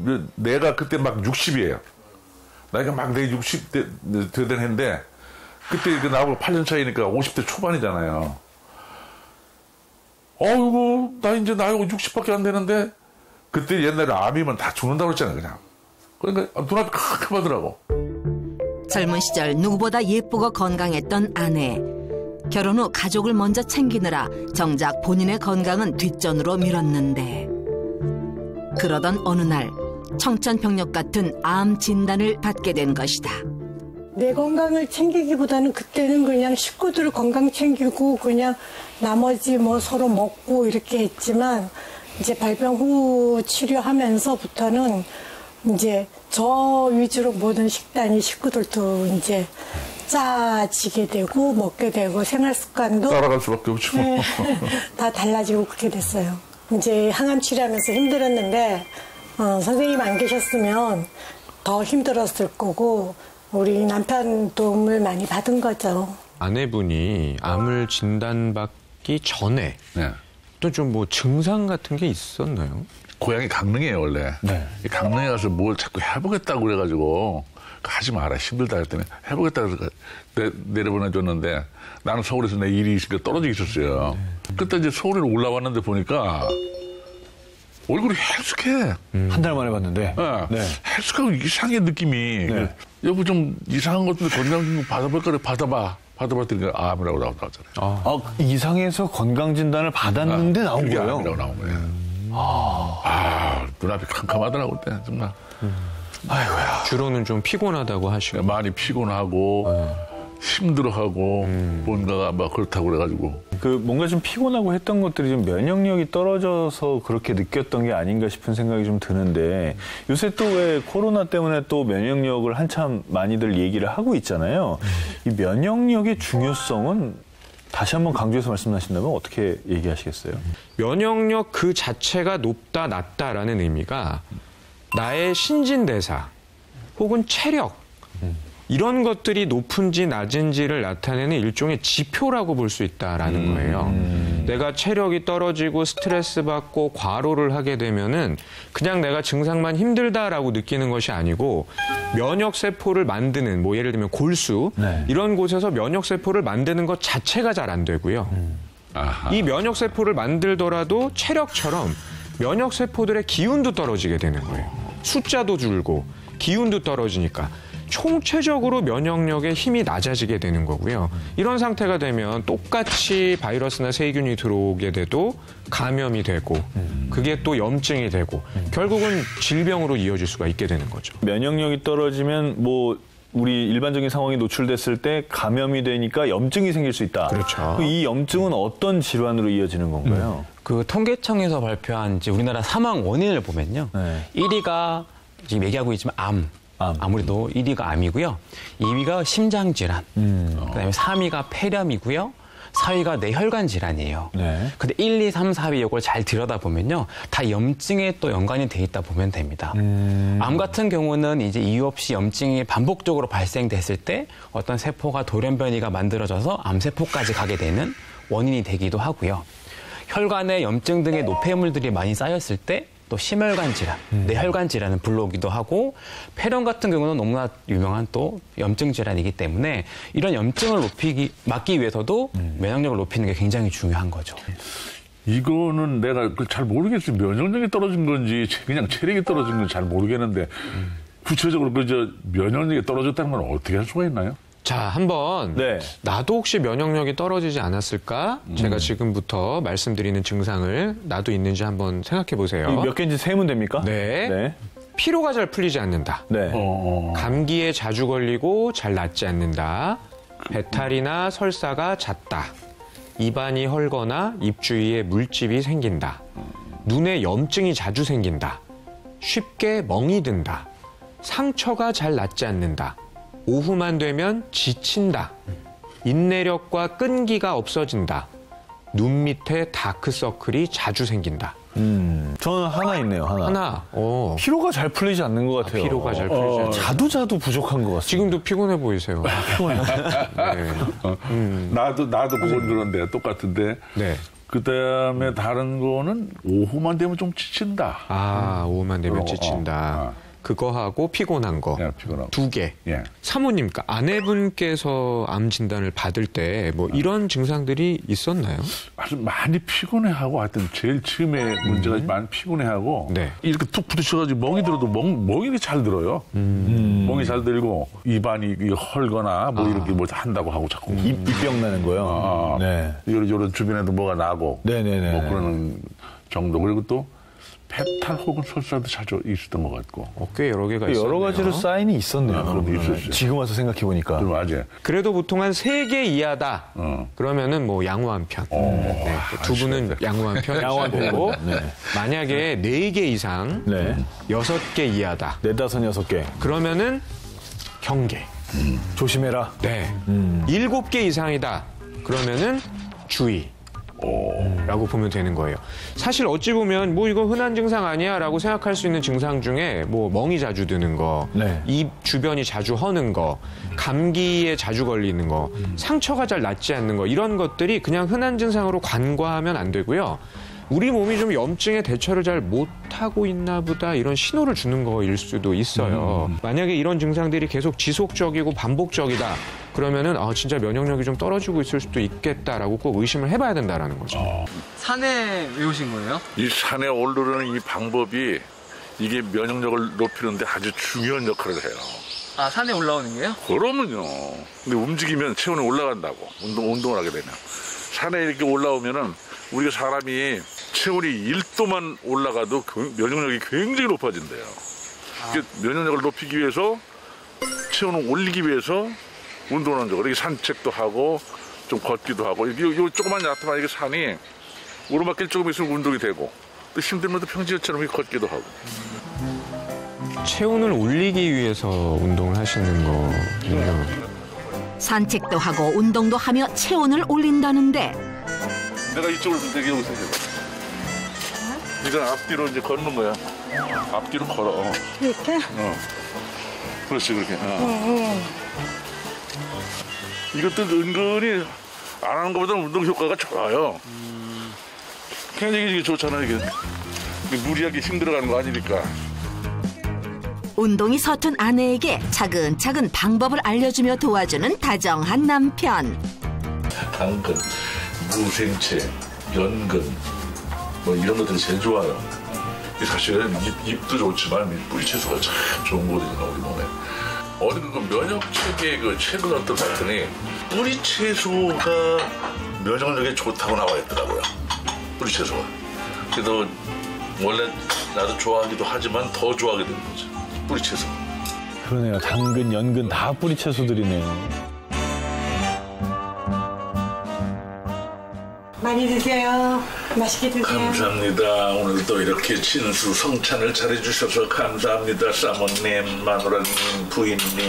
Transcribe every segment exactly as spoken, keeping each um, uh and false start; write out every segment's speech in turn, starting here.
내가 그때 막 육십이에요. 나이가 막 내 육십 대 되던 해인데 그때 그 나하고 팔 년 차이니까 오십 대 초반이잖아요. 어이구 나 이제 나이가 육십밖에 안 되는데 그때 옛날에 암이면 다 죽는다고 했잖아요. 그냥. 그러니까 눈앞이 캄캄하더라고. 젊은 시절 누구보다 예쁘고 건강했던 아내. 결혼 후 가족을 먼저 챙기느라 정작 본인의 건강은 뒷전으로 미뤘는데 그러던 어느 날 청천벽력 같은 암 진단을 받게 된 것이다. 내 건강을 챙기기보다는 그때는 그냥 식구들 건강 챙기고 그냥 나머지 뭐 서로 먹고 이렇게 했지만 이제 발병 후 치료하면서부터는 이제 저 위주로 모든 식단이 식구들도 이제 짜지게 되고 먹게 되고 생활 습관도 따라갈 수밖에 없죠. 네, 다 달라지고 그렇게 됐어요. 이제 항암 치료하면서 힘들었는데 어, 선생님 안 계셨으면 더 힘들었을 거고 우리 남편 도움을 많이 받은 거죠. 아내분이 암을 진단받기 전에 네. 또 좀 뭐 증상 같은 게 있었나요? 고향이 강릉이에요 원래. 네. 강릉에 가서 뭘 자꾸 해보겠다고 그래가지고 하지 마라 힘들다 했더니 해보겠다 해서 내, 내려보내줬는데 나는 서울에서 내 일이 있으니까 떨어져 있었어요. 네. 그때 이제 서울에 올라왔는데 보니까 얼굴이 헬쑥해. 음. 한 달 만에 봤는데. 네. 네. 헬쑥하고 이상해 느낌이. 네. 여보 좀 이상한 것도 건강진단 받아볼까? 받아봐. 받아봤더니 암이라고 나왔잖아요. 아, 아 이상해서 건강진단을 받았는데 아, 나온 거예요? 암이라고 나온 거예요. 음. 아, 아, 눈앞이 캄캄하더라고 그때 정말. 음. 아이고야. 주로는 좀 피곤하다고 하시고. 많이 피곤하고 네. 힘들어하고 음. 뭔가가 막 그렇다고 그래가지고. 그 뭔가 좀 피곤하고 했던 것들이 좀 면역력이 떨어져서 그렇게 느꼈던 게 아닌가 싶은 생각이 좀 드는데 요새 또 왜 코로나 때문에 또 면역력을 한참 많이들 얘기를 하고 있잖아요. 이 면역력의 중요성은 다시 한번 강조해서 말씀하신다면 어떻게 얘기하시겠어요? 면역력 그 자체가 높다 낮다라는 의미가 나의 신진대사 혹은 체력 이런 것들이 높은지 낮은지를 나타내는 일종의 지표라고 볼 수 있다라는 음. 거예요. 음. 내가 체력이 떨어지고 스트레스 받고 과로를 하게 되면은 그냥 내가 증상만 힘들다라고 느끼는 것이 아니고 면역 세포를 만드는 뭐 예를 들면 골수 네. 이런 곳에서 면역 세포를 만드는 것 자체가 잘 안 되고요. 음. 이 면역 세포를 만들더라도 체력처럼 면역 세포들의 기운도 떨어지게 되는 거예요. 숫자도 줄고 기운도 떨어지니까 총체적으로 면역력의 힘이 낮아지게 되는 거고요. 이런 상태가 되면 똑같이 바이러스나 세균이 들어오게 돼도 감염이 되고 그게 또 염증이 되고 결국은 질병으로 이어질 수가 있게 되는 거죠. 면역력이 떨어지면 뭐 우리 일반적인 상황에 노출됐을 때 감염이 되니까 염증이 생길 수 있다. 그렇죠. 이 염증은 어떤 질환으로 이어지는 건가요? 음. 그 통계청에서 발표한 이제 우리나라 사망 원인을 보면요. 네. 일 위가 지금 얘기하고 있지만 암. 암. 아무래도 일 위가 암이고요. 이 위가 심장질환. 음. 그다음에 삼 위가 폐렴이고요. 사 위가 뇌혈관 질환이에요. 네. 근데 일, 이, 삼, 사 위 이걸 잘 들여다보면요. 다 염증에 또 연관이 돼 있다 보면 됩니다. 음. 암 같은 경우는 이제 이유 없이 염증이 반복적으로 발생됐을 때 어떤 세포가 돌연변이가 만들어져서 암세포까지 가게 되는 원인이 되기도 하고요. 혈관에 염증 등의 노폐물들이 많이 쌓였을 때 또 심혈관 질환, 음. 뇌혈관 질환은 불러오기도 하고 폐렴 같은 경우는 너무나 유명한 또 염증 질환이기 때문에 이런 염증을 높이기 막기 위해서도 음. 면역력을 높이는 게 굉장히 중요한 거죠. 이거는 내가 잘 모르겠어요. 면역력이 떨어진 건지 그냥 체력이 떨어진 건지 잘 모르겠는데 음. 구체적으로 그저 면역력이 떨어졌다는 건 어떻게 할 수가 있나요? 자, 한번 네. 나도 혹시 면역력이 떨어지지 않았을까? 음. 제가 지금부터 말씀드리는 증상을 나도 있는지 한번 생각해 보세요. 몇 개인지 세면 됩니까? 네. 네. 피로가 잘 풀리지 않는다. 네. 어... 감기에 자주 걸리고 잘 낫지 않는다. 배탈이나 설사가 잦다. 입안이 헐거나 입 주위에 물집이 생긴다. 눈에 염증이 자주 생긴다. 쉽게 멍이 든다. 상처가 잘 낫지 않는다. 오후만 되면 지친다. 인내력과 끈기가 없어진다. 눈 밑에 다크서클이 자주 생긴다. 음, 저는 하나 있네요, 하나. 하나. 오. 피로가 잘 풀리지 않는 것 같아요. 아, 피로가 잘 풀리지 않는. 어, 자도 자도 부족한 것 같습니다. 지금도 피곤해 보이세요. 피곤해요. 네. 어, 음. 나도, 나도 그건 그런데 똑같은데. 네. 그다음에 다른 거는 오후만 되면 좀 지친다. 아, 오후만 되면 어, 지친다. 어, 어. 그거하고 피곤한 거. 예, 피곤한 거. 두 개. 예. 사모님, 그러니까 아내분께서 암 진단을 받을 때 뭐 이런 증상들이 있었나요? 아주 많이 피곤해하고 하여튼 제일 처음에 문제가 음. 많이 피곤해하고 네. 이렇게 툭 부딪혀가지고 멍이 들어도 멍, 멍이 잘 들어요. 음. 멍이 잘 들고 입안이 헐거나 뭐 아. 이렇게 뭐 한다고 하고 자꾸 입, 입병 나는 거요. 아, 네. 요런, 요런 주변에도 뭐가 나고 네네네. 뭐 그러는 정도. 그리고 또 배탈 혹은 설사도 자주 있었던 것 같고. 어, 꽤 여러 개가 있었네요. 여러 가지로 사인이 있었네요. 아, 그럼 있었어요. 지금 와서 생각해 보니까. 그럼 맞아요. 그래도 보통 한 세 개 이하다. 어. 그러면은 뭐 양호 한 편. 네. 두 분은 양호 한 편. 양호 한 편이고 네. 만약에 네 개 이상, 네. 여섯 개 이하다. 네다섯 여섯 개. 그러면은 경계. 조심해라. 네. 일곱 개 이상이다. 그러면은 주의. 라고 보면 되는 거예요. 사실 어찌 보면 뭐 이거 흔한 증상 아니야 라고 생각할 수 있는 증상 중에 뭐 멍이 자주 드는 거, 네. 입 주변이 자주 허는 거, 감기에 자주 걸리는 거, 상처가 잘 낫지 않는 거 이런 것들이 그냥 흔한 증상으로 간과하면 안 되고요. 우리 몸이 좀 염증에 대처를 잘 못하고 있나 보다 이런 신호를 주는 거일 수도 있어요. 음. 만약에 이런 증상들이 계속 지속적이고 반복적이다. 그러면은 아 진짜 면역력이 좀 떨어지고 있을 수도 있겠다라고 꼭 의심을 해봐야 된다라는 거죠. 어. 산에 왜 오신 거예요? 이 산에 오르는 이 방법이 이게 면역력을 높이는데 아주 중요한 역할을 해요. 아, 산에 올라오는 게요? 그러면요. 근데 움직이면 체온이 올라간다고. 운동, 운동을 하게 되면. 산에 이렇게 올라오면은 우리가 사람이 체온이 일 도만 올라가도 면역력이 굉장히 높아진대요. 아. 면역력을 높이기 위해서 체온을 올리기 위해서 운동을 하는 거죠. 이렇게 산책도 하고 좀 걷기도 하고 이 조그만 얕지만 이게 산이 오르막길 조금 있으면 운동이 되고 또 힘들면 또 평지처럼 걷기도 하고. 체온을 올리기 위해서 운동을 하시는 거군요. 산책도 하고 운동도 하며 체온을 올린다는데 내가 이쪽으로 내게 여기서 해봐. 이건 앞뒤로 이제 걷는 거야. 앞뒤로 걸어. 어. 이렇게? 어. 그렇지 그렇게. 어. 응, 응. 이것도 은근히 안 하는 것보다는 운동 효과가 좋아요. 음. 그냥 이게 좋잖아 이게. 무리하게 힘들어가는 거 아니니까. 운동이 서툰 아내에게 차근차근 방법을 알려주며 도와주는 다정한 남편. 당근, 무생채, 연근 뭐 이런 것들이 제일 좋아요. 사실은 잎, 잎도 좋지만 뿌리채소가 참 좋은 거거든요 우리 몸에. 어디 그 면역 체계의 그 책을 어떤 봤더니 뿌리채소가 면역력에 좋다고 나와 있더라고요. 뿌리채소가. 그래도 원래 나도 좋아하기도 하지만 더 좋아하게 되는 거죠. 뿌리채소. 그러네요. 당근, 연근 다 뿌리채소들이네요. 많이 드세요. 맛있게 드세요. 감사합니다. 오늘 또 이렇게 진수 성찬을 잘해주셔서 감사합니다. 사모님, 마누라님, 부인님.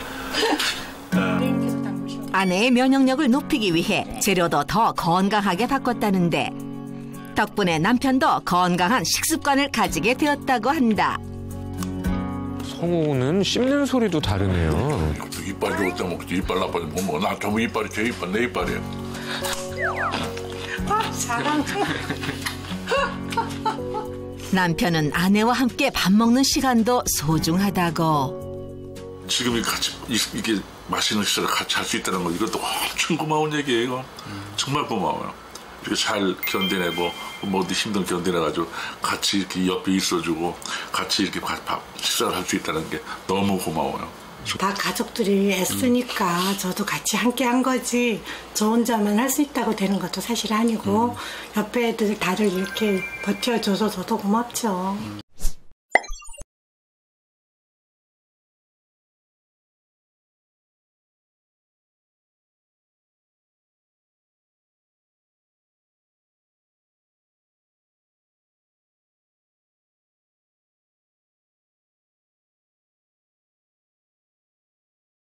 아내의 면역력을 높이기 위해 재료도 더 건강하게 바꿨다는데 덕분에 남편도 건강한 식습관을 가지게 되었다고 한다. 성우는 씹는 소리도 다르네요. 이빨 좋을 때 먹지. 이빨 나빠지 못 먹어. 나 전부 이빨이 제 이빨, 내 이빨이야. 아, 사랑. 남편은 아내와 함께 밥 먹는 시간도 소중하다고. 지금 같이 이게 맛있는 식사를 같이 할 수 있다는 거 이것도 엄청 고마운 얘기예요. 이거. 정말 고마워요. 이렇게 잘 견뎌내고 모두 힘든 견뎌내가지고 같이 이렇게 옆에 있어주고 같이 이렇게 밥 식사를 할 수 있다는 게 너무 고마워요. 다 가족들이 애쓰니까 저도 같이 함께 한 거지 저 혼자만 할 수 있다고 되는 것도 사실 아니고 음. 옆에 애들 다들 이렇게 버텨줘서 저도 고맙죠. 음.